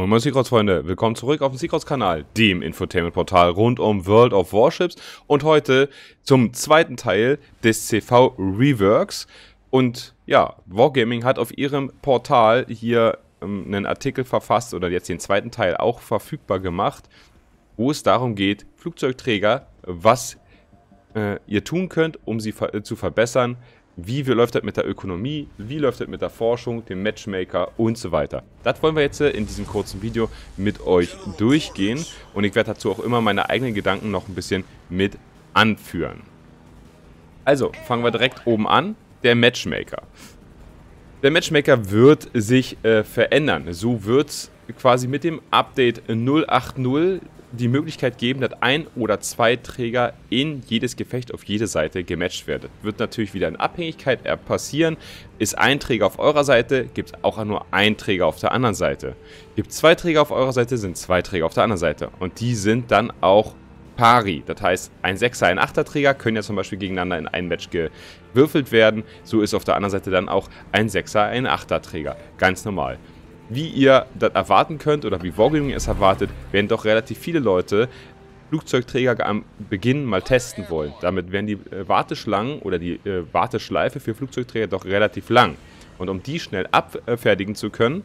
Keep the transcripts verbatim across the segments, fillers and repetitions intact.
Moin Moin Seacrowds-Freunde, willkommen zurück auf dem Seacrowds-Kanal, dem Infotainment-Portal rund um World of Warships und heute zum zweiten Teil des C V Reworks. Und ja, Wargaming hat auf ihrem Portal hier ähm, einen Artikel verfasst oder jetzt den zweiten Teil auch verfügbar gemacht, wo es darum geht, Flugzeugträger, was äh, ihr tun könnt, um sie ver äh, zu verbessern. Wie läuft das mit der Ökonomie, wie läuft das mit der Forschung, dem Matchmaker und so weiter. Das wollen wir jetzt in diesem kurzen Video mit euch durchgehen und ich werde dazu auch immer meine eigenen Gedanken noch ein bisschen mit anführen. Also, fangen wir direkt oben an, der Matchmaker. Der Matchmaker wird sich äh, verändern. So wird es quasi mit dem Update null acht null die Möglichkeit geben, dass ein oder zwei Träger in jedes Gefecht auf jede Seite gematcht werden. Wird natürlich wieder in Abhängigkeit passieren. Ist ein Träger auf eurer Seite, gibt es auch nur einen Träger auf der anderen Seite. Gibt es zwei Träger auf eurer Seite, sind zwei Träger auf der anderen Seite. Und die sind dann auch pari. Das heißt, ein Sechser, ein Achter Träger können ja zum Beispiel gegeneinander in ein Match gewürfelt werden. So ist auf der anderen Seite dann auch ein Sechser, ein Achter Träger. Ganz normal. Wie ihr das erwarten könnt oder wie Wargaming es erwartet, werden doch relativ viele Leute Flugzeugträger am Beginn mal testen wollen. Damit werden die äh, Warteschlangen oder die äh, Warteschleife für Flugzeugträger doch relativ lang. Und um die schnell abfertigen zu können,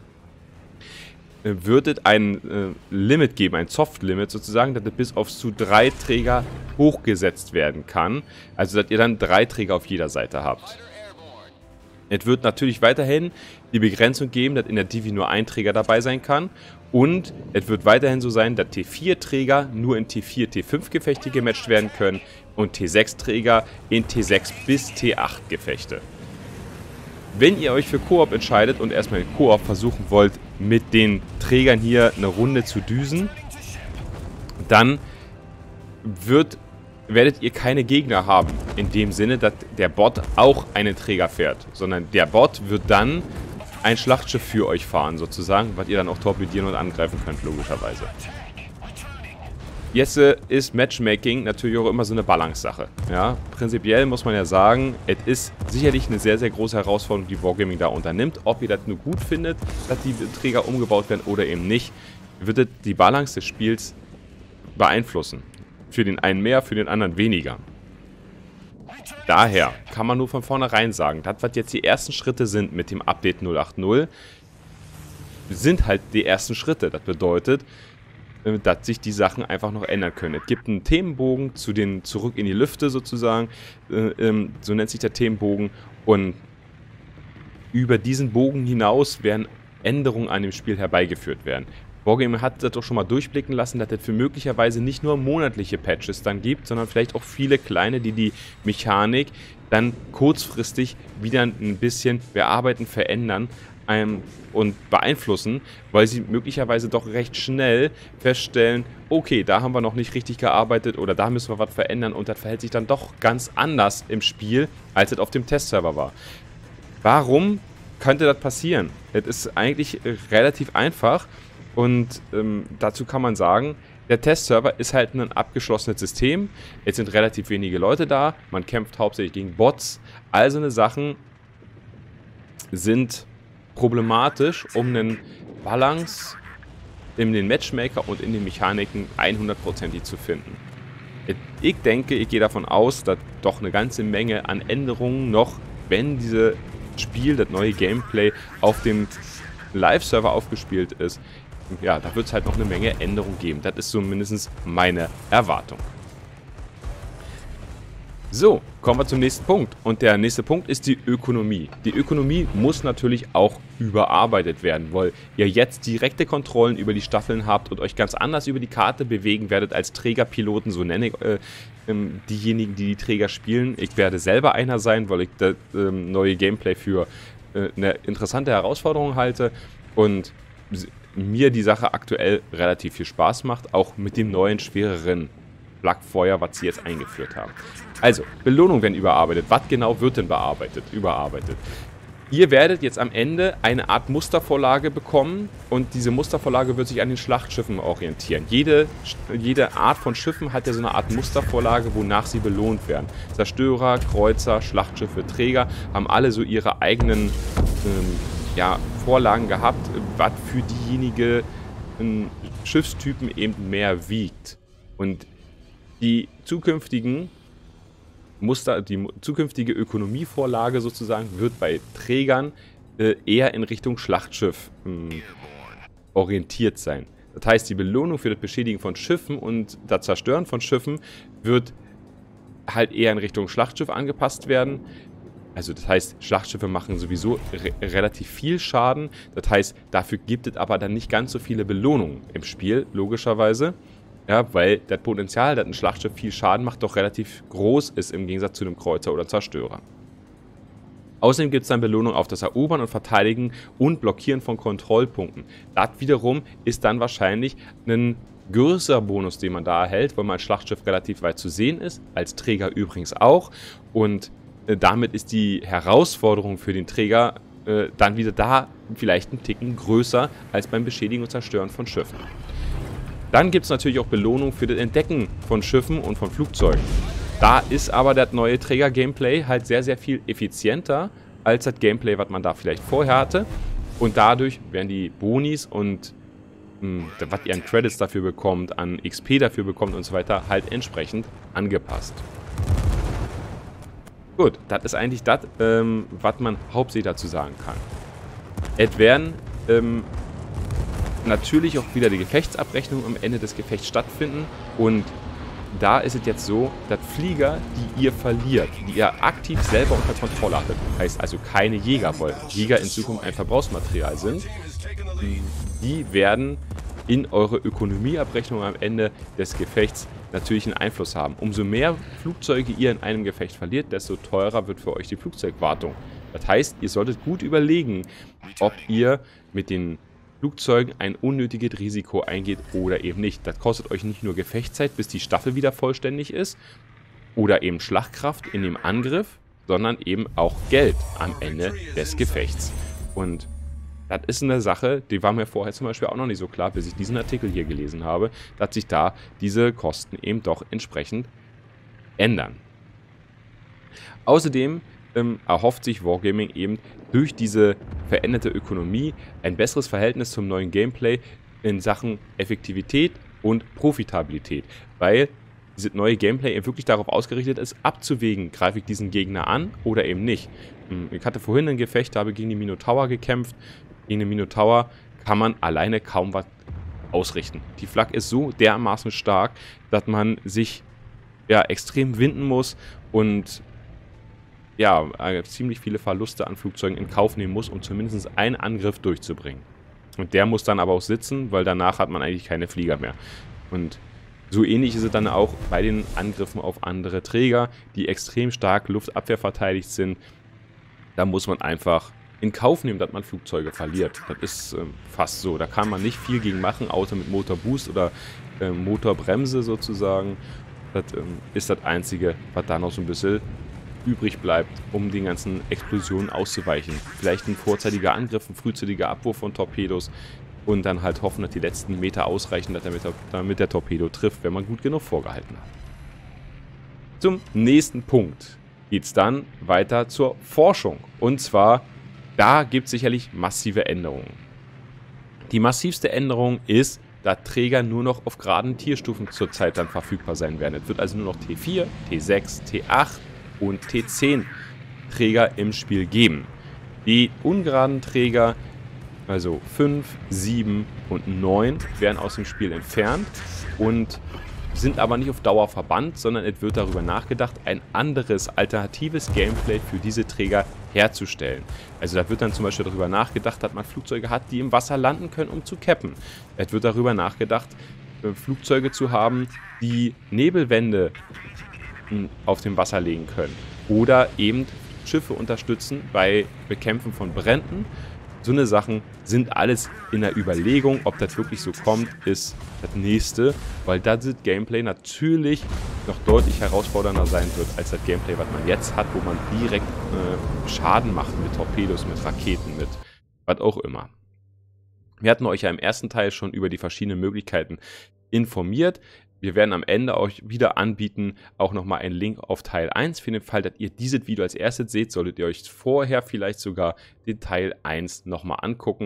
äh, wird es ein äh, Limit geben, ein Soft-Limit sozusagen, dass es bis auf zu drei Träger hochgesetzt werden kann. Also dass ihr dann drei Träger auf jeder Seite habt. Es wird natürlich weiterhin die Begrenzung geben, dass in der Divi nur ein Träger dabei sein kann. Und es wird weiterhin so sein, dass T vier Träger nur in T vier, T fünf Gefechte gematcht werden können und T sechs Träger in T sechs bis T acht Gefechte. Wenn ihr euch für Koop entscheidet und erstmal in Koop versuchen wollt, mit den Trägern hier eine Runde zu düsen, dann wird werdet ihr keine Gegner haben, in dem Sinne, dass der Bot auch einen Träger fährt, sondern der Bot wird dann ein Schlachtschiff für euch fahren, sozusagen, was ihr dann auch torpedieren und angreifen könnt, logischerweise. Jetzt äh, ist Matchmaking natürlich auch immer so eine Balance-Sache. Ja? Prinzipiell muss man ja sagen, es ist sicherlich eine sehr, sehr große Herausforderung, die Wargaming da unternimmt. Ob ihr das nur gut findet, dass die Träger umgebaut werden oder eben nicht, wird es die Balance des Spiels beeinflussen. Für den einen mehr, für den anderen weniger. Daher kann man nur von vornherein sagen, das, was jetzt die ersten Schritte sind mit dem Update null acht null, sind halt die ersten Schritte. Das bedeutet, dass sich die Sachen einfach noch ändern können. Es gibt einen Themenbogen zu den Zurück in die Lüfte sozusagen, so nennt sich der Themenbogen, und über diesen Bogen hinaus werden Änderungen an dem Spiel herbeigeführt werden. Wargaming hat das doch schon mal durchblicken lassen, dass es für möglicherweise nicht nur monatliche Patches dann gibt, sondern vielleicht auch viele kleine, die die Mechanik dann kurzfristig wieder ein bisschen bearbeiten, verändern ähm, und beeinflussen, weil sie möglicherweise doch recht schnell feststellen, okay, da haben wir noch nicht richtig gearbeitet oder da müssen wir was verändern und das verhält sich dann doch ganz anders im Spiel, als es auf dem Testserver war. Warum könnte das passieren? Das ist eigentlich relativ einfach. Und ähm, dazu kann man sagen, der Testserver ist halt ein abgeschlossenes System. Es sind relativ wenige Leute da. Man kämpft hauptsächlich gegen Bots. All so eine Sachen sind problematisch, um einen Balance in den Matchmaker und in den Mechaniken hundertprozentig zu finden. Ich denke, ich gehe davon aus, dass doch eine ganze Menge an Änderungen noch, wenn dieses Spiel, das neue Gameplay auf dem Live-Server aufgespielt ist, ja, da wird es halt noch eine Menge Änderungen geben. Das ist zumindest meine Erwartung. So, kommen wir zum nächsten Punkt. Und der nächste Punkt ist die Ökonomie. Die Ökonomie muss natürlich auch überarbeitet werden, weil ihr jetzt direkte Kontrollen über die Staffeln habt und euch ganz anders über die Karte bewegen werdet als Trägerpiloten, so nenne ich äh, ähm, diejenigen, die die Träger spielen. Ich werde selber einer sein, weil ich das äh, neue Gameplay für äh, eine interessante Herausforderung halte und mir die Sache aktuell relativ viel Spaß macht, auch mit dem neuen, schwereren Flakfeuer, was sie jetzt eingeführt haben. Also, Belohnungen werden überarbeitet. Was genau wird denn bearbeitet, überarbeitet? Ihr werdet jetzt am Ende eine Art Mustervorlage bekommen und diese Mustervorlage wird sich an den Schlachtschiffen orientieren. Jede, jede Art von Schiffen hat ja so eine Art Mustervorlage, wonach sie belohnt werden. Zerstörer, Kreuzer, Schlachtschiffe, Träger haben alle so ihre eigenen ähm, ja, Vorlagen gehabt, was für diejenige ein Schiffstypen eben mehr wiegt. Und die zukünftigen Muster, die zukünftige Ökonomievorlage sozusagen wird bei Trägern äh, eher in Richtung Schlachtschiff äh, orientiert sein. Das heißt, die Belohnung für das Beschädigen von Schiffen und das Zerstören von Schiffen wird halt eher in Richtung Schlachtschiff angepasst werden. Also das heißt, Schlachtschiffe machen sowieso re relativ viel Schaden. Das heißt, dafür gibt es aber dann nicht ganz so viele Belohnungen im Spiel, logischerweise. Ja, weil das Potenzial, dass ein Schlachtschiff viel Schaden macht, doch relativ groß ist im Gegensatz zu einem Kreuzer oder Zerstörer. Außerdem gibt es dann Belohnung auf das Erobern und Verteidigen und Blockieren von Kontrollpunkten. Das wiederum ist dann wahrscheinlich ein größerer Bonus, den man da erhält, weil mein Schlachtschiff relativ weit zu sehen ist, als Träger übrigens auch. Und äh, damit ist die Herausforderung für den Träger äh, dann wieder da vielleicht einen Ticken größer als beim Beschädigen und Zerstören von Schiffen. Dann gibt es natürlich auch Belohnung für das Entdecken von Schiffen und von Flugzeugen. Da ist aber das neue Träger-Gameplay halt sehr, sehr viel effizienter als das Gameplay, was man da vielleicht vorher hatte. Und dadurch werden die Bonis und mh, was ihr an Credits dafür bekommt, an X P dafür bekommt und so weiter, halt entsprechend angepasst. Gut, das ist eigentlich das, ähm, was man hauptsächlich dazu sagen kann. Es werden ähm, natürlich auch wieder die Gefechtsabrechnung am Ende des Gefechts stattfinden und da ist es jetzt so, dass Flieger, die ihr verliert, die ihr aktiv selber unter Kontrolle hattet, heißt also keine Jäger, weil Jäger in Zukunft ein Verbrauchsmaterial sind, die werden in eure Ökonomieabrechnung am Ende des Gefechts natürlich einen Einfluss haben. Umso mehr Flugzeuge ihr in einem Gefecht verliert, desto teurer wird für euch die Flugzeugwartung. Das heißt, ihr solltet gut überlegen, ob ihr mit den Flugzeugen ein unnötiges Risiko eingeht oder eben nicht. Das kostet euch nicht nur Gefechtszeit, bis die Staffel wieder vollständig ist, oder eben Schlagkraft in dem Angriff, sondern eben auch Geld am Ende des Gefechts. Und das ist eine Sache, die war mir vorher zum Beispiel auch noch nicht so klar, bis ich diesen Artikel hier gelesen habe, dass sich da diese Kosten eben doch entsprechend ändern. Außerdem ähm, erhofft sich Wargaming eben durch diese veränderte Ökonomie ein besseres Verhältnis zum neuen Gameplay in Sachen Effektivität und Profitabilität, weil dieses neue Gameplay eben wirklich darauf ausgerichtet ist, abzuwägen, greife ich diesen Gegner an oder eben nicht. Ich hatte vorhin ein Gefecht, da habe ich gegen die Minotaur gekämpft. Gegen den Minotaur kann man alleine kaum was ausrichten. Die Flak ist so dermaßen stark, dass man sich ja extrem winden muss und ja, ziemlich viele Verluste an Flugzeugen in Kauf nehmen muss, um zumindest einen Angriff durchzubringen. Und der muss dann aber auch sitzen, weil danach hat man eigentlich keine Flieger mehr. Und so ähnlich ist es dann auch bei den Angriffen auf andere Träger, die extrem stark luftabwehrverteidigt sind. Da muss man einfach in Kauf nehmen, dass man Flugzeuge verliert. Das ist ähm, fast so. Da kann man nicht viel gegen machen, außer mit Motorboost oder äh, Motorbremse sozusagen. Das ähm, ist das Einzige, was da noch so ein bisschen übrig bleibt, um den ganzen Explosionen auszuweichen. Vielleicht ein vorzeitiger Angriff, ein frühzeitiger Abwurf von Torpedos und dann halt hoffen, dass die letzten Meter ausreichen, dass damit, damit der Torpedo trifft, wenn man gut genug vorgehalten hat. Zum nächsten Punkt geht es dann weiter zur Forschung. Und zwar, da gibt es sicherlich massive Änderungen. Die massivste Änderung ist, dass Träger nur noch auf geraden Tierstufen zurzeit dann verfügbar sein werden. Es wird also nur noch T vier, T sechs, T acht und T zehn Träger im Spiel geben. Die ungeraden Träger, also fünf, sieben und neun, werden aus dem Spiel entfernt und sind aber nicht auf Dauer verbannt, sondern es wird darüber nachgedacht, ein anderes, alternatives Gameplay für diese Träger herzustellen. Also da wird dann zum Beispiel darüber nachgedacht, dass man Flugzeuge hat, die im Wasser landen können, um zu cappen. Es wird darüber nachgedacht, Flugzeuge zu haben, die Nebelwände auf dem Wasser legen können. Oder eben Schiffe unterstützen bei Bekämpfen von Bränden. So eine Sachen sind alles in der Überlegung. Ob das wirklich so kommt, ist das nächste, weil das Gameplay natürlich noch deutlich herausfordernder sein wird als das Gameplay, was man jetzt hat, wo man direkt äh, Schaden macht mit Torpedos, mit Raketen, mit was auch immer. Wir hatten euch ja im ersten Teil schon über die verschiedenen Möglichkeiten informiert. Wir werden am Ende euch wieder anbieten, auch nochmal einen Link auf Teil eins. Für den Fall, dass ihr dieses Video als erstes seht, solltet ihr euch vorher vielleicht sogar den Teil eins nochmal angucken.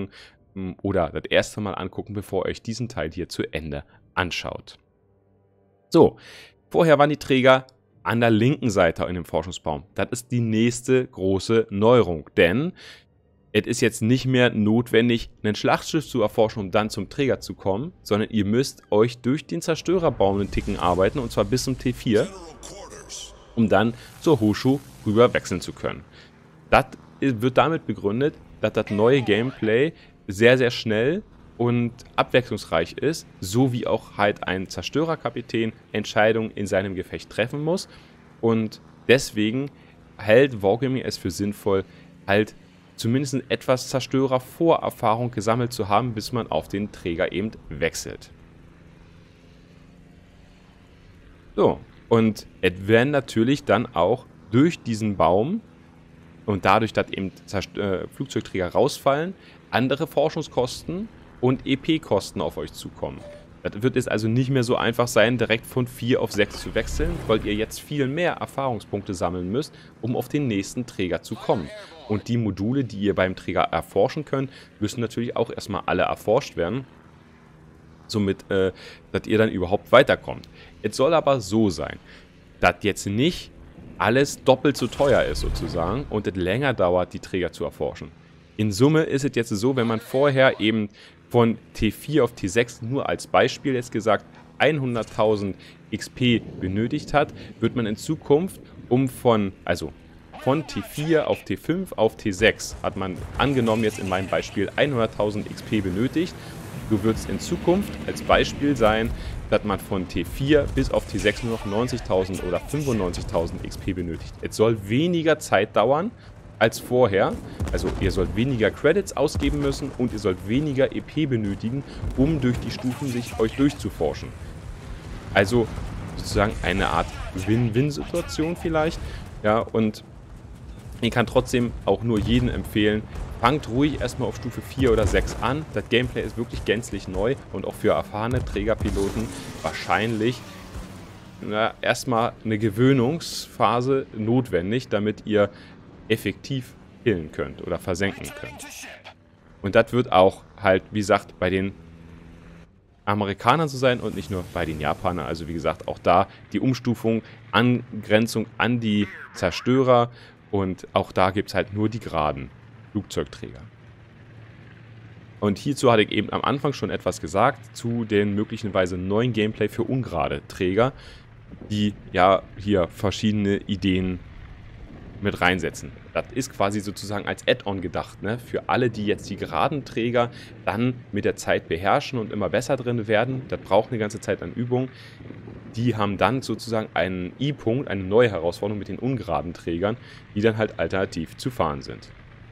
oder das erste Mal angucken, bevor ihr euch diesen Teil hier zu Ende anschaut. So, vorher waren die Träger an der linken Seite in dem Forschungsbaum. Das ist die nächste große Neuerung, denn es ist jetzt nicht mehr notwendig, ein Schlachtschiff zu erforschen, um dann zum Träger zu kommen, sondern ihr müsst euch durch den Zerstörerbaum einen Ticken arbeiten, und zwar bis zum T vier, um dann zur Hoshu rüber wechseln zu können. Das wird damit begründet, dass das neue Gameplay sehr, sehr schnell und abwechslungsreich ist, so wie auch halt ein Zerstörerkapitän Entscheidungen in seinem Gefecht treffen muss. Und deswegen hält Wargaming es für sinnvoll, halt zumindest etwas Zerstörer-Vorerfahrung gesammelt zu haben, bis man auf den Träger eben wechselt. So, und es werden natürlich dann auch durch diesen Baum und dadurch, dass eben äh, Flugzeugträger rausfallen, andere Forschungskosten und E P-Kosten auf euch zukommen. Das wird jetzt also nicht mehr so einfach sein, direkt von vier auf sechs zu wechseln, weil ihr jetzt viel mehr Erfahrungspunkte sammeln müsst, um auf den nächsten Träger zu kommen. Und die Module, die ihr beim Träger erforschen könnt, müssen natürlich auch erstmal alle erforscht werden, somit, äh, dass ihr dann überhaupt weiterkommt. Es soll aber so sein, dass jetzt nicht alles doppelt so teuer ist sozusagen und es länger dauert, die Träger zu erforschen. In Summe ist es jetzt so, wenn man vorher eben von T vier auf T sechs nur als Beispiel jetzt gesagt hunderttausend X P benötigt hat, wird man in Zukunft um von, also von T vier auf T fünf auf T sechs hat man angenommen jetzt in meinem Beispiel hunderttausend X P benötigt. So wird es in Zukunft als Beispiel sein, dass man von T vier bis auf T sechs nur noch neunzigtausend oder fünfundneunzigtausend X P benötigt. Es soll weniger Zeit dauern als vorher. Also ihr sollt weniger Credits ausgeben müssen und ihr sollt weniger E P benötigen, um durch die Stufen sich euch durchzuforschen. Also sozusagen eine Art Win-Win-Situation vielleicht. Ja, und ich kann trotzdem auch nur jedem empfehlen, fangt ruhig erstmal auf Stufe vier oder sechs an. Das Gameplay ist wirklich gänzlich neu und auch für erfahrene Trägerpiloten wahrscheinlich na, erstmal eine Gewöhnungsphase notwendig, damit ihr effektiv killen könnt oder versenken könnt. Und das wird auch halt, wie gesagt, bei den Amerikanern so sein und nicht nur bei den Japanern. Also wie gesagt, auch da die Umstufung, Angrenzung an die Zerstörer und auch da gibt es halt nur die geraden Flugzeugträger. Und hierzu hatte ich eben am Anfang schon etwas gesagt zu den möglicherweise neuen Gameplay für ungerade Träger, die ja hier verschiedene Ideen mit reinsetzen. Das ist quasi sozusagen als Add-on gedacht, ne? Für alle, die jetzt die geraden Träger dann mit der Zeit beherrschen und immer besser drin werden. Das braucht eine ganze Zeit an Übung. Die haben dann sozusagen einen I-Punkt, eine neue Herausforderung mit den ungeraden Trägern, die dann halt alternativ zu fahren sind.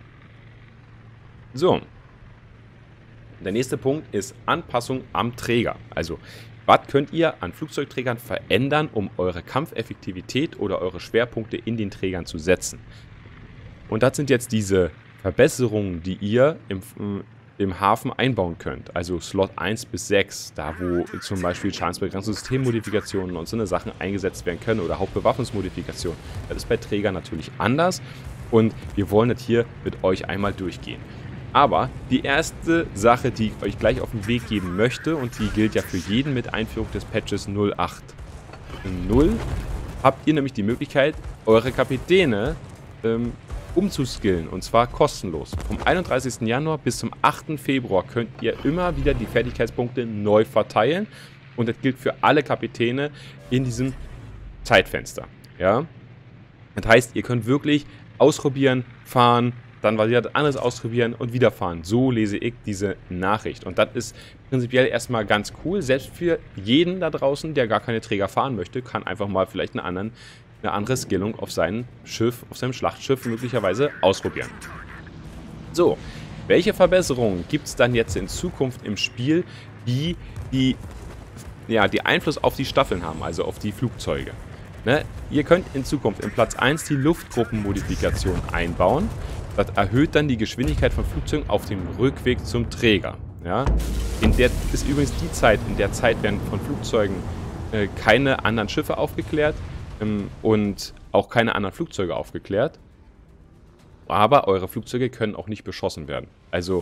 So. Der nächste Punkt ist Anpassung am Träger. Also, was könnt ihr an Flugzeugträgern verändern, um eure Kampfeffektivität oder eure Schwerpunkte in den Trägern zu setzen? Und das sind jetzt diese Verbesserungen, die ihr im, im Hafen einbauen könnt. Also Slot eins bis sechs, da wo zum Beispiel schadensbegrenzte Systemmodifikationen und so eine Sachen eingesetzt werden können oder Hauptbewaffnungsmodifikationen. Das ist bei Trägern natürlich anders und wir wollen das hier mit euch einmal durchgehen. Aber die erste Sache, die ich euch gleich auf den Weg geben möchte, und die gilt ja für jeden mit Einführung des Patches null acht null, habt ihr nämlich die Möglichkeit, eure Kapitäne ähm, umzuskillen, und zwar kostenlos. Vom einunddreißigsten Januar bis zum achten Februar könnt ihr immer wieder die Fertigkeitspunkte neu verteilen und das gilt für alle Kapitäne in diesem Zeitfenster. Ja? Das heißt, ihr könnt wirklich ausprobieren, fahren, dann was anderes ausprobieren und wieder fahren. So lese ich diese Nachricht. Und das ist prinzipiell erstmal ganz cool. Selbst für jeden da draußen, der gar keine Träger fahren möchte, kann einfach mal vielleicht eine, anderen, eine andere Skillung auf seinem Schiff, auf seinem Schlachtschiff möglicherweise ausprobieren. So, welche Verbesserungen gibt es dann jetzt in Zukunft im Spiel, die, die, ja, die Einfluss auf die Staffeln haben, also auf die Flugzeuge? Ne? Ihr könnt in Zukunft in Platz eins die Luftgruppenmodifikation einbauen. Das erhöht dann die Geschwindigkeit von Flugzeugen auf dem Rückweg zum Träger. Ja? In der ist übrigens die Zeit, in der Zeit werden von Flugzeugen äh, keine anderen Schiffe aufgeklärt ähm, und auch keine anderen Flugzeuge aufgeklärt. Aber eure Flugzeuge können auch nicht beschossen werden. Also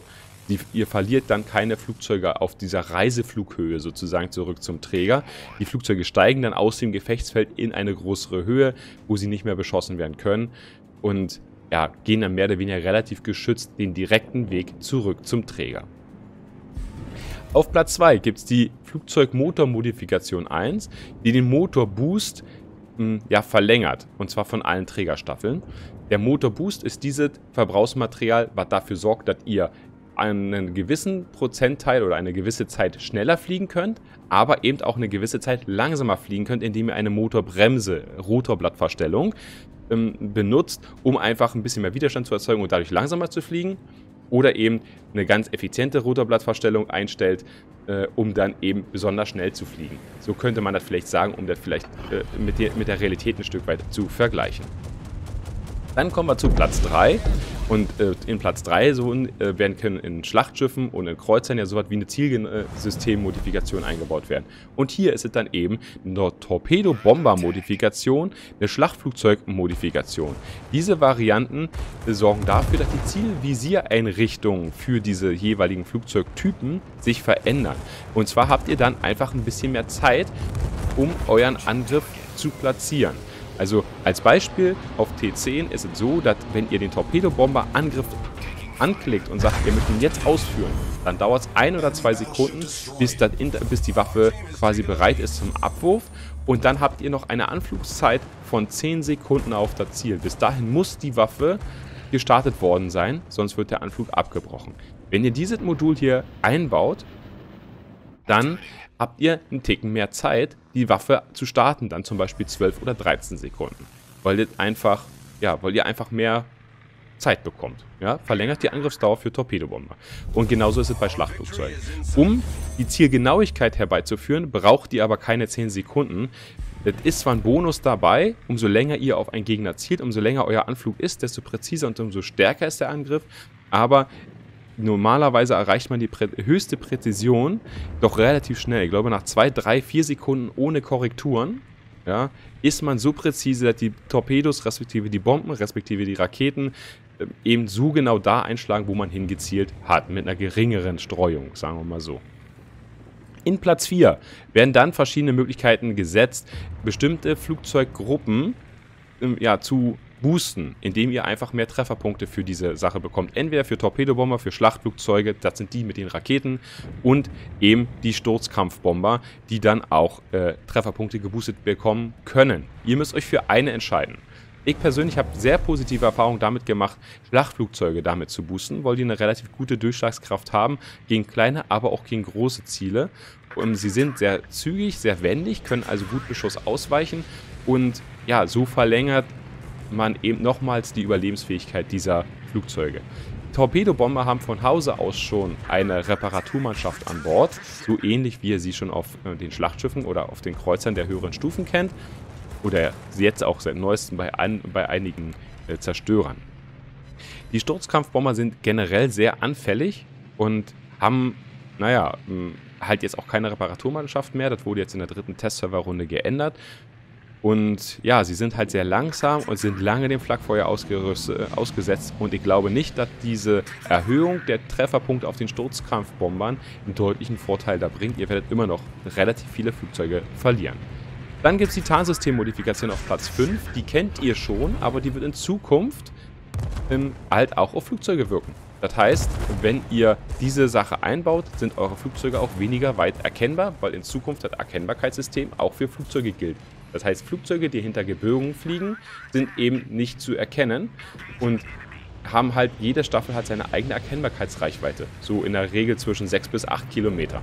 Die, ihr verliert dann keine Flugzeuge auf dieser Reiseflughöhe sozusagen zurück zum Träger. Die Flugzeuge steigen dann aus dem Gefechtsfeld in eine größere Höhe, wo sie nicht mehr beschossen werden können und ja, gehen dann mehr oder weniger relativ geschützt den direkten Weg zurück zum Träger. Auf Platz zwei gibt es die Flugzeugmotormodifikation eins, die den Motorboost mh, ja, verlängert, und zwar von allen Trägerstaffeln. Der Motorboost ist dieses Verbrauchsmaterial, was dafür sorgt, dass ihr einen gewissen Prozentteil oder eine gewisse Zeit schneller fliegen könnt, aber eben auch eine gewisse Zeit langsamer fliegen könnt, indem ihr eine Motorbremse, Rotorblattverstellung, ähm, benutzt, um einfach ein bisschen mehr Widerstand zu erzeugen und dadurch langsamer zu fliegen. Oder eben eine ganz effiziente Rotorblattverstellung einstellt, äh, um dann eben besonders schnell zu fliegen. So könnte man das vielleicht sagen, um das vielleicht äh, mit, der, mit der Realität ein Stück weit zu vergleichen. Dann kommen wir zu Platz drei. Und äh, in Platz drei so, äh, werden können in Schlachtschiffen und in Kreuzern ja so etwas wie eine Zielsystemmodifikation eingebaut werden. Und hier ist es dann eben eine Torpedo-Bomber-Modifikation, eine Schlachtflugzeug-Modifikation. Diese Varianten äh, sorgen dafür, dass die Zielvisiereinrichtungen für diese jeweiligen Flugzeugtypen sich verändern. Und zwar habt ihr dann einfach ein bisschen mehr Zeit, um euren Angriff zu platzieren. Also als Beispiel auf T zehn ist es so, dass wenn ihr den Torpedobomber-Angriff anklickt und sagt, ihr möchtet ihn jetzt ausführen, dann dauert es ein oder zwei Sekunden, bis, das, bis die Waffe quasi bereit ist zum Abwurf. Und dann habt ihr noch eine Anflugszeit von zehn Sekunden auf das Ziel. Bis dahin muss die Waffe gestartet worden sein, sonst wird der Anflug abgebrochen. Wenn ihr dieses Modul hier einbaut, dann habt ihr einen Ticken mehr Zeit, die Waffe zu starten, dann zum Beispiel zwölf oder dreizehn Sekunden. Weil, das einfach, ja, weil ihr einfach mehr Zeit bekommt. Ja? Verlängert die Angriffsdauer für Torpedobomber. Und genauso ist es bei Schlachtflugzeugen. Um die Zielgenauigkeit herbeizuführen, braucht ihr aber keine zehn Sekunden. Das ist zwar ein Bonus dabei, umso länger ihr auf einen Gegner zielt, umso länger euer Anflug ist, desto präziser und umso stärker ist der Angriff, aber normalerweise erreicht man die prä höchste Präzision doch relativ schnell. Ich glaube, nach zwei, drei, vier Sekunden ohne Korrekturen, ja, ist man so präzise, dass die Torpedos, respektive die Bomben, respektive die Raketen äh, eben so genau da einschlagen, wo man hingezielt hat, mit einer geringeren Streuung, sagen wir mal so. In Platz vier werden dann verschiedene Möglichkeiten gesetzt, bestimmte Flugzeuggruppen ähm, ja, zu boosten, indem ihr einfach mehr Trefferpunkte für diese Sache bekommt. Entweder für Torpedobomber, für Schlachtflugzeuge, das sind die mit den Raketen, und eben die Sturzkampfbomber, die dann auch äh, Trefferpunkte geboostet bekommen können. Ihr müsst euch für eine entscheiden. Ich persönlich habe sehr positive Erfahrungen damit gemacht, Schlachtflugzeuge damit zu boosten, weil die eine relativ gute Durchschlagskraft haben, gegen kleine, aber auch gegen große Ziele. Und sie sind sehr zügig, sehr wendig, können also gut Beschuss ausweichen, und ja, so verlängert man eben nochmals die Überlebensfähigkeit dieser Flugzeuge. Torpedobomber haben von Hause aus schon eine Reparaturmannschaft an Bord, so ähnlich wie ihr sie schon auf äh, den Schlachtschiffen oder auf den Kreuzern der höheren Stufen kennt, oder jetzt auch seit neuestem bei, ein, bei einigen äh, Zerstörern. Die Sturzkampfbomber sind generell sehr anfällig und haben, naja, mh, halt jetzt auch keine Reparaturmannschaft mehr. Das wurde jetzt in der dritten Testserverrunde geändert. Und ja, sie sind halt sehr langsam und sind lange dem Flakfeuer ausgesetzt. Und ich glaube nicht, dass diese Erhöhung der Trefferpunkte auf den Sturzkampfbombern einen deutlichen Vorteil da bringt. Ihr werdet immer noch relativ viele Flugzeuge verlieren. Dann gibt es die Tarnsystemmodifikation auf Platz fünf. Die kennt ihr schon, aber die wird in Zukunft ähm, halt auch auf Flugzeuge wirken. Das heißt, wenn ihr diese Sache einbaut, sind eure Flugzeuge auch weniger weit erkennbar, weil in Zukunft das Erkennbarkeitssystem auch für Flugzeuge gilt. Das heißt, Flugzeuge, die hinter Gebirgen fliegen, sind eben nicht zu erkennen und haben halt, jede Staffel hat seine eigene Erkennbarkeitsreichweite. So in der Regel zwischen sechs bis acht Kilometer.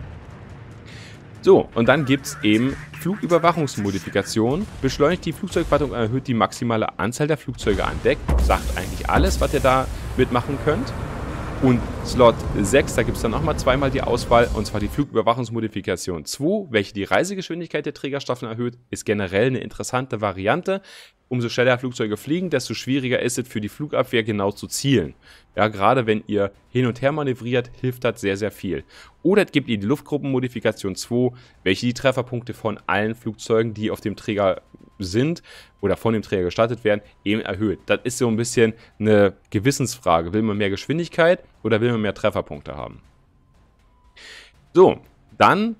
So, und dann gibt es eben Flugüberwachungsmodifikation. Beschleunigt die Flugzeugwartung und erhöht die maximale Anzahl der Flugzeuge an Deck. Sagt eigentlich alles, was ihr da mitmachen könnt. Und Slot sechs, da gibt es dann nochmal zweimal die Auswahl, und zwar die Flugüberwachungsmodifikation zwei, welche die Reisegeschwindigkeit der Trägerstaffeln erhöht, ist generell eine interessante Variante. Umso schneller Flugzeuge fliegen, desto schwieriger ist es für die Flugabwehr genau zu zielen. Ja, gerade wenn ihr hin und her manövriert, hilft das sehr, sehr viel. Oder es gibt die Luftgruppenmodifikation zwei, welche die Trefferpunkte von allen Flugzeugen, die auf dem Träger sind oder von dem Träger gestartet werden, eben erhöht. Das ist so ein bisschen eine Gewissensfrage. Will man mehr Geschwindigkeit oder will man mehr Trefferpunkte haben? So, dann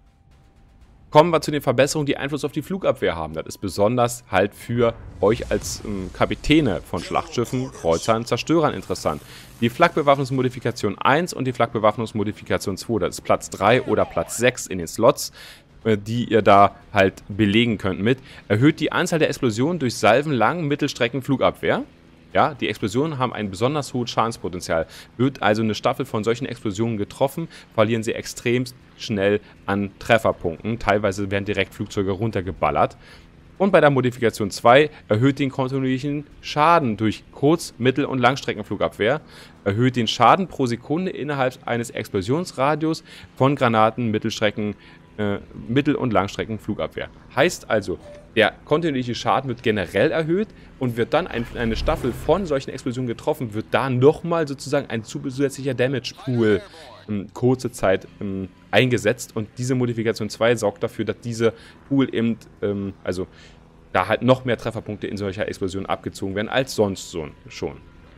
kommen wir zu den Verbesserungen, die Einfluss auf die Flugabwehr haben. Das ist besonders halt für euch als ähm, Kapitäne von Schlachtschiffen, Kreuzern, Zerstörern interessant. Die Flakbewaffnungsmodifikation eins und die Flakbewaffnungsmodifikation zwei, das ist Platz drei oder Platz sechs in den Slots, äh, die ihr da halt belegen könnt mit. Erhöht die Anzahl der Explosionen durch Salven Lang-, Mittelstrecken, Flugabwehr. Ja, die Explosionen haben ein besonders hohes Schadenspotenzial. Wird also eine Staffel von solchen Explosionen getroffen, verlieren sie extrem schnell an Trefferpunkten. Teilweise werden direkt Flugzeuge runtergeballert. Und bei der Modifikation zwei erhöht den kontinuierlichen Schaden durch Kurz-, Mittel- und Langstreckenflugabwehr. Erhöht den Schaden pro Sekunde innerhalb eines Explosionsradius von Granaten, Mittelstrecken, äh, Mittel- und Langstreckenflugabwehr. Heißt also, der kontinuierliche Schaden wird generell erhöht und wird dann ein, eine Staffel von solchen Explosionen getroffen, wird da nochmal sozusagen ein zusätzlicher Damage-Pool ähm, kurze Zeit ähm, eingesetzt. Und diese Modifikation zwei sorgt dafür, dass dieser Pool eben, ähm, also da halt noch mehr Trefferpunkte in solcher Explosion abgezogen werden als sonst so schon.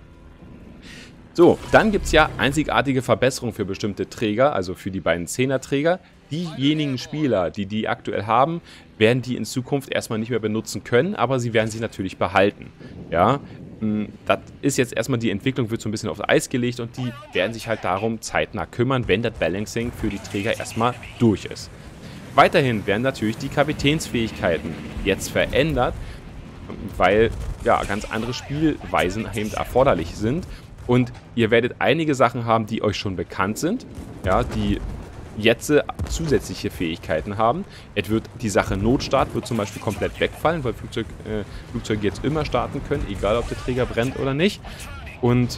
So, dann gibt es ja einzigartige Verbesserungen für bestimmte Träger, also für die beiden Zehner-Träger. Diejenigen Spieler, die die aktuell haben, werden die in Zukunft erstmal nicht mehr benutzen können, aber sie werden sie natürlich behalten. Ja, das ist jetzt erstmal, die Entwicklung wird so ein bisschen aufs Eis gelegt und die werden sich halt darum zeitnah kümmern, wenn das Balancing für die Träger erstmal durch ist. Weiterhin werden natürlich die Kapitänsfähigkeiten jetzt verändert, weil ja ganz andere Spielweisen eben erforderlich sind. Und ihr werdet einige Sachen haben, die euch schon bekannt sind, ja, die jetzt äh, zusätzliche Fähigkeiten haben. Es wird die Sache Notstart wird zum Beispiel komplett wegfallen, weil Flugzeug, äh, Flugzeuge jetzt immer starten können, egal ob der Träger brennt oder nicht. Und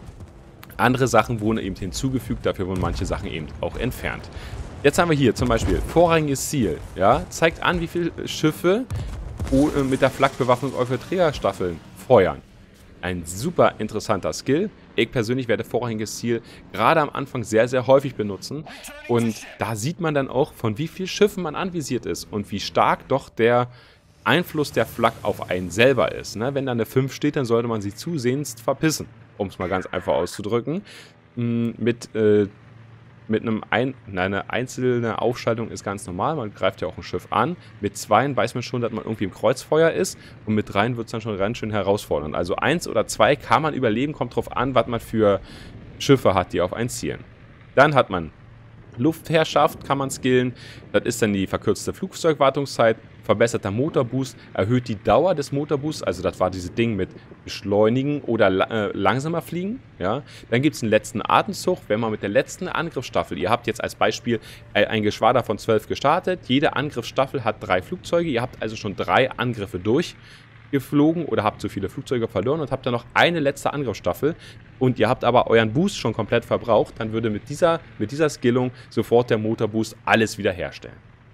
andere Sachen wurden eben hinzugefügt, dafür wurden manche Sachen eben auch entfernt. Jetzt haben wir hier zum Beispiel vorrangiges Ziel, ja, zeigt an, wie viele Schiffe mit der Flakbewaffnung eure Trägerstaffeln feuern. Ein super interessanter Skill. Ich persönlich werde vorrangiges Ziel gerade am Anfang sehr, sehr häufig benutzen. Und da sieht man dann auch, von wie vielen Schiffen man anvisiert ist und wie stark doch der Einfluss der Flak auf einen selber ist. Ne? Wenn da eine fünf steht, dann sollte man sie zusehends verpissen, um es mal ganz einfach auszudrücken. Mit, äh, mit einem ein, eine einzelne Aufschaltung ist ganz normal, man greift ja auch ein Schiff an. Mit zweien weiß man schon, dass man irgendwie im Kreuzfeuer ist und mit dreien wird es dann schon ganz schön herausfordernd. Also eins oder zwei kann man überleben, kommt drauf an, was man für Schiffe hat, die auf einen zielen. Dann hat man Luftherrschaft, kann man skillen, das ist dann die verkürzte Flugzeugwartungszeit. Verbesserter Motorboost erhöht die Dauer des Motorboosts, also das war dieses Ding mit beschleunigen oder la äh, langsamer fliegen. Ja. Dann gibt es einen letzten Atemzug, wenn man mit der letzten Angriffsstaffel, ihr habt jetzt als Beispiel ein Geschwader von zwölf gestartet, jede Angriffsstaffel hat drei Flugzeuge, ihr habt also schon drei Angriffe durchgeflogen oder habt so viele Flugzeuge verloren und habt dann noch eine letzte Angriffsstaffel und ihr habt aber euren Boost schon komplett verbraucht, dann würde mit dieser, mit dieser Skillung sofort der Motorboost alles wiederherstellen.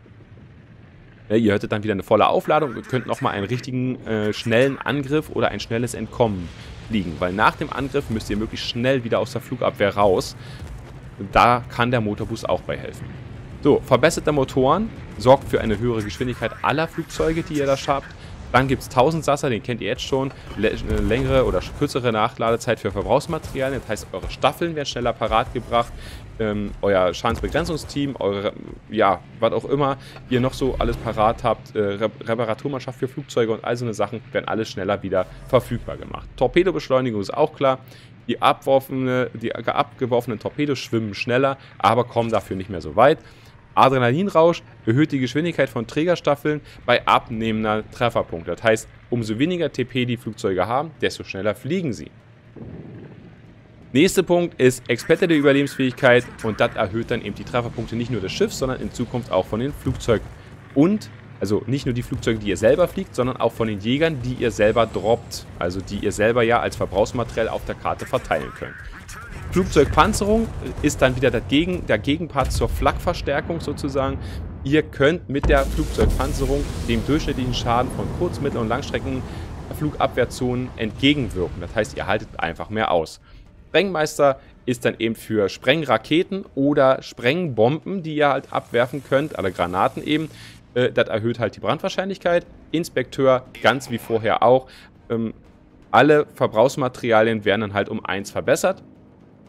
Ja, ihr hörtet dann wieder eine volle Aufladung und könnt nochmal einen richtigen äh, schnellen Angriff oder ein schnelles Entkommen fliegen, weil nach dem Angriff müsst ihr möglichst schnell wieder aus der Flugabwehr raus. Da kann der Motorboost auch bei helfen. So, verbesserte Motoren sorgt für eine höhere Geschwindigkeit aller Flugzeuge, die ihr da habt. Dann gibt es Tausendsasser, den kennt ihr jetzt schon, eine längere oder kürzere Nachladezeit für Verbrauchsmaterialien, das heißt, eure Staffeln werden schneller parat gebracht, ähm, euer Schadensbegrenzungsteam, eure, ja, was auch immer ihr noch so alles parat habt, äh, Re Reparaturmannschaft für Flugzeuge und all so eine Sachen, werden alles schneller wieder verfügbar gemacht. Torpedobeschleunigung ist auch klar, die, abgeworfene, die abgeworfenen Torpedos schwimmen schneller, aber kommen dafür nicht mehr so weit. Adrenalinrausch erhöht die Geschwindigkeit von Trägerstaffeln bei abnehmender Trefferpunkte. Das heißt, umso weniger T P die Flugzeuge haben, desto schneller fliegen sie. Nächster Punkt ist Experte der Überlebensfähigkeit und das erhöht dann eben die Trefferpunkte nicht nur des Schiffs, sondern in Zukunft auch von den Flugzeugen. Und, also nicht nur die Flugzeuge, die ihr selber fliegt, sondern auch von den Jägern, die ihr selber droppt. Also die ihr selber ja als Verbrauchsmaterial auf der Karte verteilen könnt. Flugzeugpanzerung ist dann wieder der, Gegen, der Gegenpart zur Flakverstärkung sozusagen. Ihr könnt mit der Flugzeugpanzerung dem durchschnittlichen Schaden von Kurz-, Mittel- und Langstreckenflugabwehrzonen entgegenwirken. Das heißt, ihr haltet einfach mehr aus. Sprengmeister ist dann eben für Sprengraketen oder Sprengbomben, die ihr halt abwerfen könnt, oder Granaten eben. Äh, das erhöht halt die Brandwahrscheinlichkeit. Inspekteur, ganz wie vorher auch. Ähm, alle Verbrauchsmaterialien werden dann halt um eins verbessert.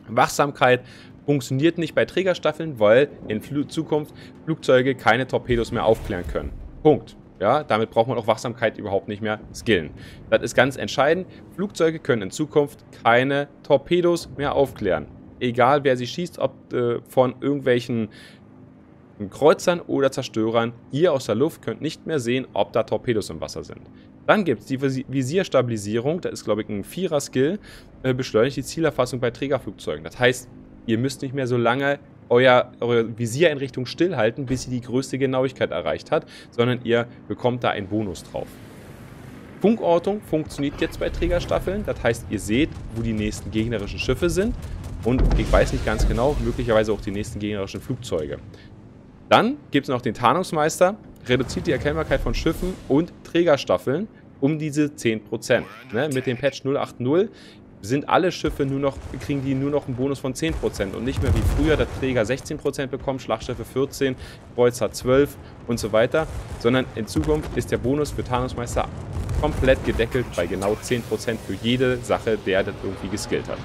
Wachsamkeit funktioniert nicht bei Trägerstaffeln, weil in Fl- Zukunft Flugzeuge keine Torpedos mehr aufklären können. Punkt. Ja, damit braucht man auch Wachsamkeit überhaupt nicht mehr skillen. Das ist ganz entscheidend. Flugzeuge können in Zukunft keine Torpedos mehr aufklären. Egal wer sie schießt, ob äh, von irgendwelchen Kreuzern oder Zerstörern, ihr aus der Luft könnt nicht mehr sehen, ob da Torpedos im Wasser sind. Dann gibt es die Vis- Visierstabilisierung, das ist glaube ich ein Vierer-Skill, äh, beschleunigt die Zielerfassung bei Trägerflugzeugen. Das heißt, ihr müsst nicht mehr so lange euer, eure Visiereinrichtung stillhalten, bis sie die größte Genauigkeit erreicht hat, sondern ihr bekommt da einen Bonus drauf. Funkortung funktioniert jetzt bei Trägerstaffeln, das heißt, ihr seht, wo die nächsten gegnerischen Schiffe sind und ich weiß nicht ganz genau, möglicherweise auch die nächsten gegnerischen Flugzeuge. Dann gibt es noch den Tarnungsmeister, reduziert die Erkennbarkeit von Schiffen und Trägerstaffeln um diese zehn Prozent. Ne? Mit dem Patch null acht null sind alle Schiffe nur noch, kriegen die nur noch einen Bonus von zehn Prozent und nicht mehr wie früher, der Träger sechzehn Prozent bekommen, Schlachtschiffe vierzehn, Kreuzer zwölf und so weiter, sondern in Zukunft ist der Bonus für Tarnungsmeister komplett gedeckelt bei genau zehn Prozent für jede Sache, der das irgendwie geskillt hat.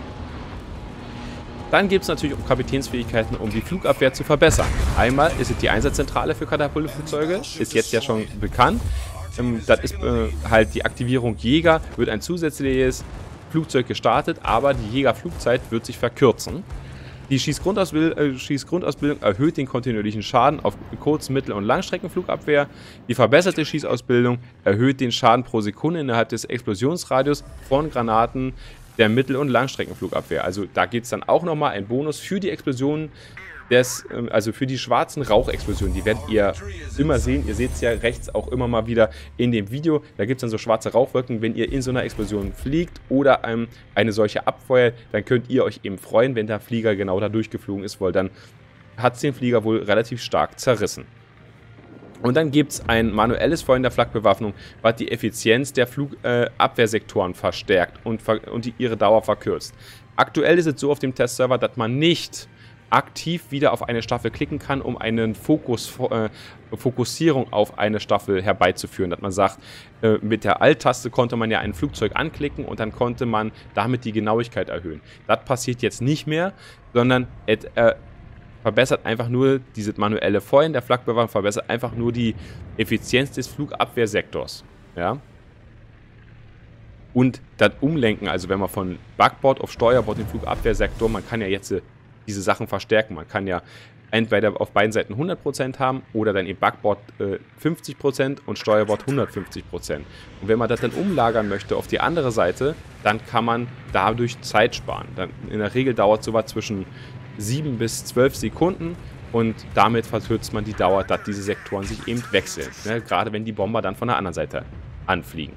Dann gibt es natürlich auch Kapitänsfähigkeiten, um die Flugabwehr zu verbessern. Einmal ist es die Einsatzzentrale für Katapultflugzeuge, ist jetzt ja schon bekannt. Ähm, das ist äh, halt die Aktivierung Jäger, wird ein zusätzliches Flugzeug gestartet, aber die Jägerflugzeit wird sich verkürzen. Die Schießgrundausbild äh, Schießgrundausbildung erhöht den kontinuierlichen Schaden auf Kurz-, Mittel- und Langstreckenflugabwehr. Die verbesserte Schießausbildung erhöht den Schaden pro Sekunde innerhalb des Explosionsradius von Granaten der Mittel- und Langstreckenflugabwehr. Also da gibt es dann auch nochmal einen Bonus für die Explosionen, des, also für die schwarzen Rauchexplosionen. Die werdet ihr immer sehen. Ihr seht es ja rechts auch immer mal wieder in dem Video. Da gibt es dann so schwarze Rauchwolken. Wenn ihr in so einer Explosion fliegt oder ähm, eine solche abfeuert, dann könnt ihr euch eben freuen, wenn der Flieger genau da durchgeflogen ist, weil dann hat es den Flieger wohl relativ stark zerrissen. Und dann gibt es ein manuelles Feuern der Flakbewaffnung, was die Effizienz der Flugabwehrsektoren äh, verstärkt und, ver und die, ihre Dauer verkürzt. Aktuell ist es so auf dem Testserver, dass man nicht aktiv wieder auf eine Staffel klicken kann, um eine Fokus, äh, Fokussierung auf eine Staffel herbeizuführen. Dass man sagt, äh, mit der Alt-Taste konnte man ja ein Flugzeug anklicken und dann konnte man damit die Genauigkeit erhöhen. Das passiert jetzt nicht mehr, sondern es äh, verbessert einfach nur dieses manuelle Feuern der Flakbewaffnung, verbessert einfach nur die Effizienz des Flugabwehrsektors. Ja? Und das Umlenken, also wenn man von Backbord auf Steuerbord den Flugabwehrsektor, man kann ja jetzt äh, diese Sachen verstärken. Man kann ja entweder auf beiden Seiten hundert Prozent haben oder dann im Backbord äh, fünfzig Prozent und Steuerbord hundertfünfzig Prozent. Und wenn man das dann umlagern möchte auf die andere Seite, dann kann man dadurch Zeit sparen. Dann in der Regel dauert sowas zwischen sieben bis zwölf Sekunden und damit verkürzt man die Dauer, dass diese Sektoren sich eben wechseln. Ne? Gerade wenn die Bomber dann von der anderen Seite anfliegen.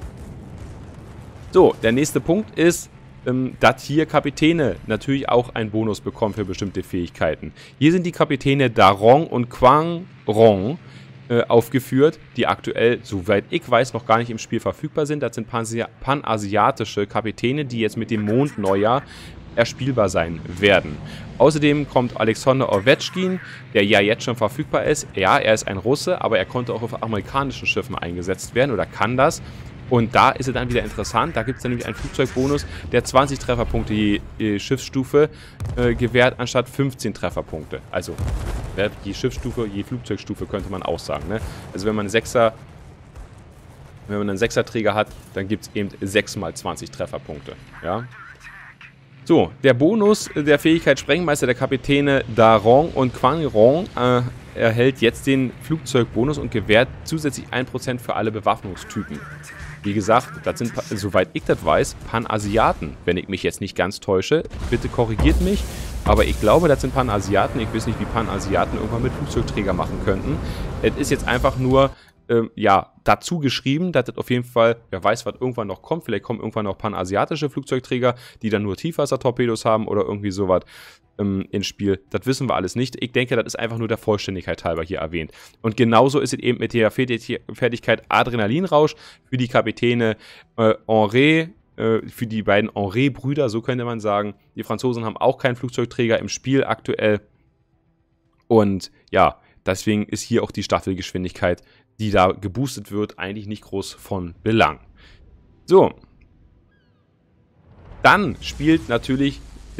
So, der nächste Punkt ist, ähm, dass hier Kapitäne natürlich auch einen Bonus bekommen für bestimmte Fähigkeiten. Hier sind die Kapitäne Darong und Quang Rong äh, aufgeführt, die aktuell, soweit ich weiß, noch gar nicht im Spiel verfügbar sind. Das sind Panasi- panasiatische Kapitäne, die jetzt mit dem Mondneujahr erspielbar sein werden. Außerdem kommt Alexander Ovechkin, der ja jetzt schon verfügbar ist. Ja, er ist ein Russe, aber er konnte auch auf amerikanischen Schiffen eingesetzt werden oder kann das. Und da ist es dann wieder interessant, da gibt es dann nämlich einen Flugzeugbonus, der zwanzig Trefferpunkte je, je Schiffsstufe äh, gewährt, anstatt fünfzehn Trefferpunkte. Also ne, je Schiffsstufe, je Flugzeugstufe könnte man auch sagen. Ne? Also wenn man einen Sechser, wenn man einen Sechserträger hat, dann gibt es eben sechs mal zwanzig Trefferpunkte. Ja? So, der Bonus der Fähigkeit Sprengmeister der Kapitäne Darong und Quang Rong äh, erhält jetzt den Flugzeugbonus und gewährt zusätzlich ein Prozent für alle Bewaffnungstypen. Wie gesagt, das sind, soweit ich das weiß, Panasiaten, wenn ich mich jetzt nicht ganz täusche. Bitte korrigiert mich, aber ich glaube, das sind Panasiaten. Ich weiß nicht, wie Panasiaten irgendwann mit Flugzeugträger machen könnten. Es ist jetzt einfach nur ähm, ja, dazu geschrieben, dass das auf jeden Fall, wer weiß, was irgendwann noch kommt. Vielleicht kommen irgendwann noch panasiatische Flugzeugträger, die dann nur Tiefwassertorpedos haben oder irgendwie sowas ähm, ins Spiel. Das wissen wir alles nicht. Ich denke, das ist einfach nur der Vollständigkeit halber hier erwähnt. Und genauso ist es eben mit der Fertigkeit Adrenalinrausch für die Kapitäne äh, Henri, äh, für die beiden Henri-Brüder, so könnte man sagen. Die Franzosen haben auch keinen Flugzeugträger im Spiel aktuell. Und ja, deswegen ist hier auch die Staffelgeschwindigkeit, die da geboostet wird, eigentlich nicht groß von Belang. So. Dann spielt natürlich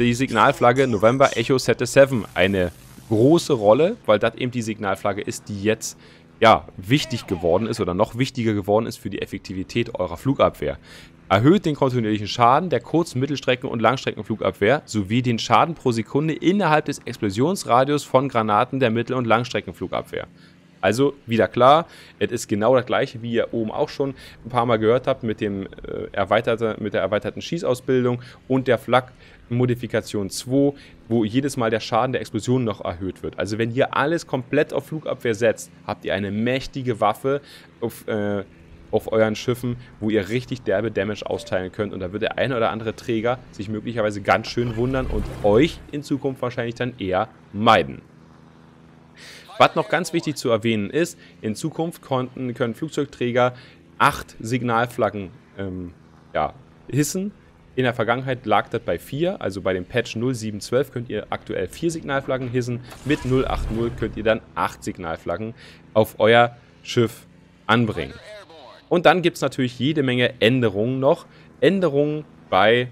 die Signalflagge November Echo Sette sieben eine große Rolle, weil das eben die Signalflagge ist, die jetzt ja wichtig geworden ist oder noch wichtiger geworden ist für die Effektivität eurer Flugabwehr. Erhöht den kontinuierlichen Schaden der Kurz-, Mittelstrecken- und Langstreckenflugabwehr sowie den Schaden pro Sekunde innerhalb des Explosionsradius von Granaten der Mittel- und Langstreckenflugabwehr. Also wieder klar, es ist genau das gleiche, wie ihr oben auch schon ein paar Mal gehört habt mit, dem, äh, erweiterte, mit der erweiterten Schießausbildung und der Flak Modifikation zwei, wo jedes Mal der Schaden der Explosion noch erhöht wird. Also wenn ihr alles komplett auf Flugabwehr setzt, habt ihr eine mächtige Waffe auf, äh, auf euren Schiffen, wo ihr richtig derbe Damage austeilen könnt. Und da wird der eine oder andere Träger sich möglicherweise ganz schön wundern und euch in Zukunft wahrscheinlich dann eher meiden. Was noch ganz wichtig zu erwähnen ist, in Zukunft konnten, können Flugzeugträger acht Signalflaggen ähm, ja, hissen. In der Vergangenheit lag das bei vier, also bei dem Patch null sieben zwölf könnt ihr aktuell vier Signalflaggen hissen. Mit null acht null könnt ihr dann acht Signalflaggen auf euer Schiff anbringen. Und dann gibt es natürlich jede Menge Änderungen noch. Änderungen bei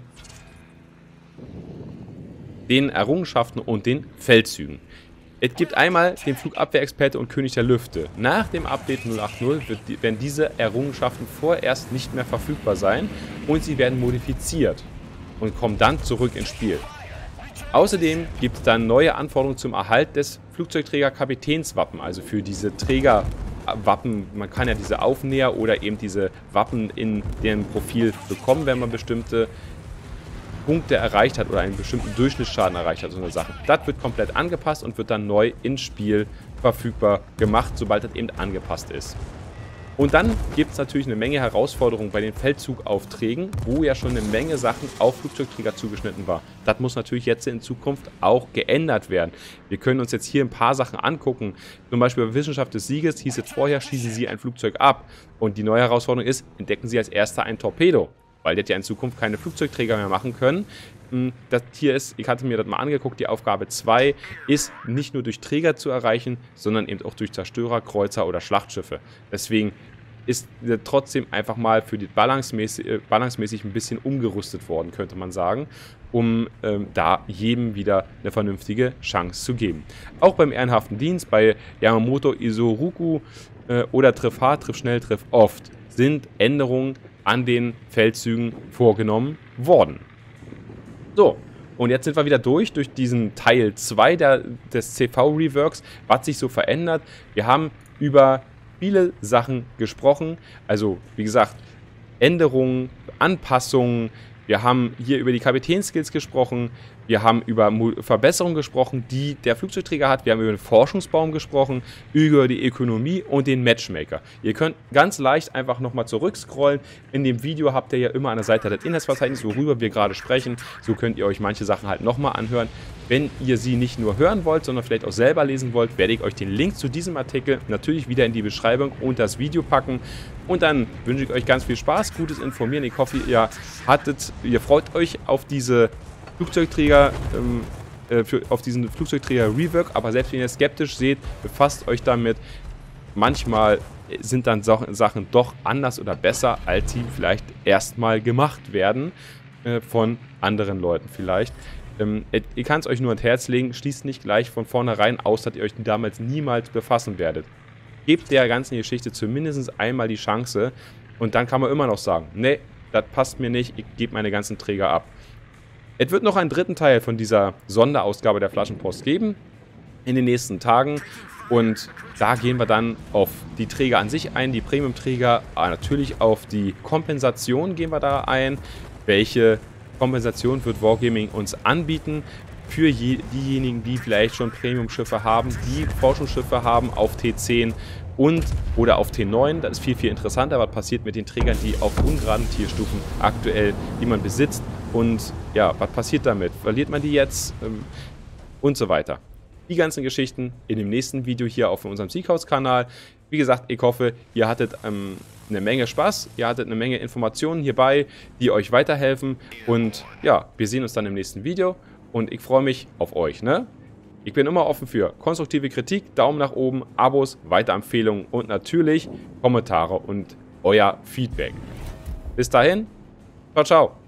den Errungenschaften und den Feldzügen. Es gibt einmal den Flugabwehrexperte und König der Lüfte. Nach dem Update null acht null wird die, werden diese Errungenschaften vorerst nicht mehr verfügbar sein und sie werden modifiziert und kommen dann zurück ins Spiel. Außerdem gibt es dann neue Anforderungen zum Erhalt des Flugzeugträger-Kapitänswappen, also für diese Trägerwappen. Man kann ja diese Aufnäher oder eben diese Wappen in deren Profil bekommen, wenn man bestimmte Punkte erreicht hat oder einen bestimmten Durchschnittsschaden erreicht hat, so eine Sache. Das wird komplett angepasst und wird dann neu ins Spiel verfügbar gemacht, sobald das eben angepasst ist. Und dann gibt es natürlich eine Menge Herausforderungen bei den Feldzugaufträgen, wo ja schon eine Menge Sachen auf Flugzeugträger zugeschnitten war. Das muss natürlich jetzt in Zukunft auch geändert werden. Wir können uns jetzt hier ein paar Sachen angucken. Zum Beispiel bei Wissenschaft des Sieges hieß es vorher, schießen Sie ein Flugzeug ab. Und die neue Herausforderung ist, entdecken Sie als erster ein Torpedo. Weil das ja in Zukunft keine Flugzeugträger mehr machen können. Das hier ist, ich hatte mir das mal angeguckt, die Aufgabe zwei ist nicht nur durch Träger zu erreichen, sondern eben auch durch Zerstörer, Kreuzer oder Schlachtschiffe. Deswegen ist trotzdem einfach mal für die balancemäßig, balancemäßig ein bisschen umgerüstet worden, könnte man sagen, um ähm, da jedem wieder eine vernünftige Chance zu geben. Auch beim ehrenhaften Dienst, bei Yamamoto Isoroku äh, oder Triff hart, Triff schnell, Triff oft, sind Änderungen an den Feldzügen vorgenommen worden. So, und jetzt sind wir wieder durch, durch diesen Teil zwei der, des C V-Reworks, was sich so verändert. Wir haben über viele Sachen gesprochen, also wie gesagt, Änderungen, Anpassungen. Wir haben hier über die Kapitänskills gesprochen, wir haben über Verbesserungen gesprochen, die der Flugzeugträger hat, wir haben über den Forschungsbaum gesprochen, über die Ökonomie und den Matchmaker. Ihr könnt ganz leicht einfach nochmal zurückscrollen. In dem Video habt ihr ja immer an der Seite das Inhaltsverzeichnis, worüber wir gerade sprechen. So könnt ihr euch manche Sachen halt nochmal anhören. Wenn ihr sie nicht nur hören wollt, sondern vielleicht auch selber lesen wollt, werde ich euch den Link zu diesem Artikel natürlich wieder in die Beschreibung und das Video packen. Und dann wünsche ich euch ganz viel Spaß, gutes Informieren. Ich hoffe, ihr hattet, ihr freut euch auf diese Flugzeugträger, ähm, äh, für, auf diesen Flugzeugträger-Rework, aber selbst wenn ihr skeptisch seht, befasst euch damit. Manchmal sind dann so, Sachen doch anders oder besser, als sie vielleicht erstmal gemacht werden äh, von anderen Leuten vielleicht. Ähm, ich kann es euch nur ans Herz legen, schließt nicht gleich von vornherein aus, dass ihr euch damals niemals befassen werdet. Gebt der ganzen Geschichte zumindest einmal die Chance und dann kann man immer noch sagen, nee, das passt mir nicht, ich gebe meine ganzen Träger ab. Es wird noch einen dritten Teil von dieser Sonderausgabe der Flaschenpost geben in den nächsten Tagen und da gehen wir dann auf die Träger an sich ein, die Premium-Träger, aber natürlich auf die Kompensation gehen wir da ein. Welche Kompensation wird Wargaming uns anbieten für je, diejenigen, die vielleicht schon Premium-Schiffe haben, die Forschungsschiffe haben auf T zehn und oder auf T neun. Das ist viel, viel interessanter, was passiert mit den Trägern, die auf ungeraden Tierstufen aktuell, die man besitzt. Und ja, was passiert damit? Verliert man die jetzt? Ähm, und so weiter. Die ganzen Geschichten in dem nächsten Video hier auf unserem Sieghaus-Kanal. Wie gesagt, ich hoffe, ihr hattet ähm, eine Menge Spaß, ihr hattet eine Menge Informationen hierbei, die euch weiterhelfen. Und ja, wir sehen uns dann im nächsten Video. Und ich freue mich auf euch, ne? Ich bin immer offen für konstruktive Kritik, Daumen nach oben, Abos, Weiterempfehlungen und natürlich Kommentare und euer Feedback. Bis dahin, ciao, ciao.